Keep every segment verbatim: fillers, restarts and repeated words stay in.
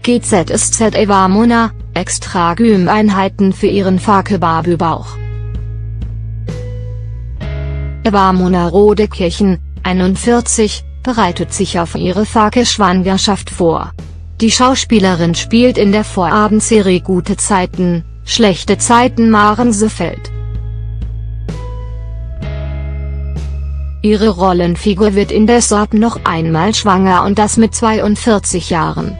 G Z S Z Eva Mona, extra Gym-Einheiten für ihren Fake-Barbie-Bauch. Eva Mona Rodekirchen, einundvierzig, bereitet sich auf ihre Fake-Schwangerschaft vor. Die Schauspielerin spielt in der Vorabendserie Gute Zeiten, schlechte Zeiten Marense-Feld. Ihre Rollenfigur wird indes ab noch einmal schwanger und das mit zweiundvierzig Jahren.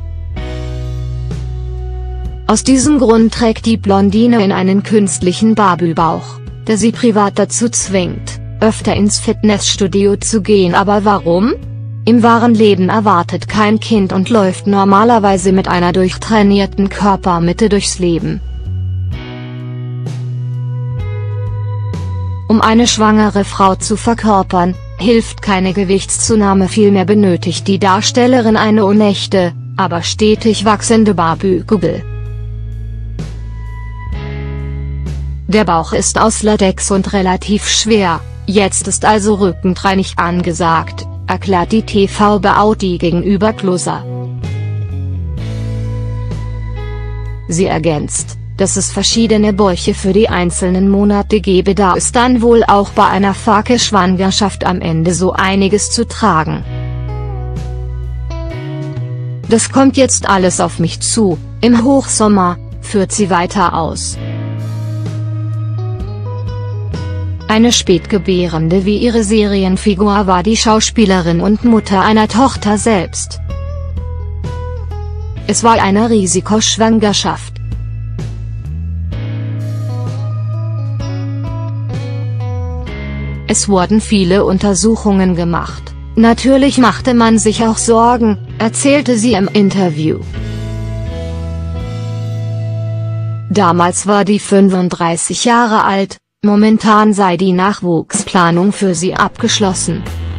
Aus diesem Grund trägt die Blondine in einen künstlichen Barbie-Bauch, der sie privat dazu zwingt, öfter ins Fitnessstudio zu gehen. Aber warum? Im wahren Leben erwartet kein Kind und läuft normalerweise mit einer durchtrainierten Körpermitte durchs Leben. Um eine schwangere Frau zu verkörpern, hilft keine Gewichtszunahme, vielmehr benötigt die Darstellerin eine unechte, aber stetig wachsende Barbie-Kugel. Der Bauch ist aus Latex und relativ schwer, jetzt ist also Rückentraining angesagt, erklärt die T V-Beauty gegenüber Closer. Sie ergänzt, dass es verschiedene Bäuche für die einzelnen Monate gebe, da ist dann wohl auch bei einer Fake-Schwangerschaft am Ende so einiges zu tragen. Das kommt jetzt alles auf mich zu, im Hochsommer, führt sie weiter aus. Eine Spätgebärende wie ihre Serienfigur war die Schauspielerin und Mutter einer Tochter selbst. Es war eine Risikoschwangerschaft. Es wurden viele Untersuchungen gemacht. Natürlich machte man sich auch Sorgen, erzählte sie im Interview. Damals war die fünfunddreißig Jahre alt, momentan sei die Nachwuchsplanung für sie abgeschlossen.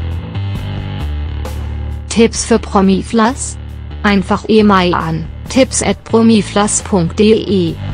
Tipps für Promiflas? Einfach E-Mail an tipps at promiflas punkt de.